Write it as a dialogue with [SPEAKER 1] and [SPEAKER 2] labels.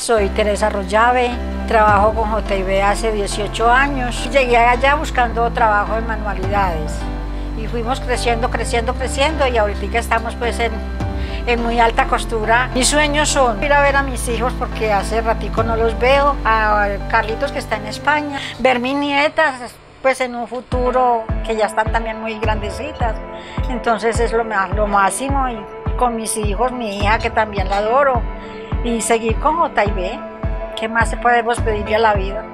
[SPEAKER 1] Soy Teresa Rollave, trabajo con JB hace 18 años. Llegué allá buscando trabajo en manualidades y fuimos creciendo y ahorita estamos pues en muy alta costura. Mis sueños son ir a ver a mis hijos porque hace ratico no los veo, a Carlitos que está en España, ver mis nietas pues en un futuro que ya están también muy grandecitas, entonces es lo máximo, y con mis hijos, mi hija que también la adoro, y seguir con JB. ¿Qué más podemos pedirle a la vida?